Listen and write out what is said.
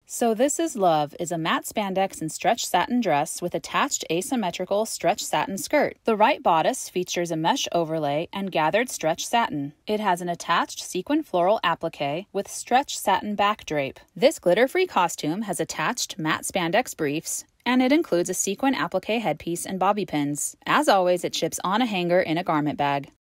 So This Is Love is a matte spandex and stretch satin dress with attached asymmetrical stretch satin skirt. The right bodice features a mesh overlay and gathered stretch satin. It has an attached sequin floral applique with stretch satin back drape. This glitter-free costume has attached matte spandex briefs, and it includes a sequin applique headpiece and bobby pins. As always, it ships on a hanger in a garment bag.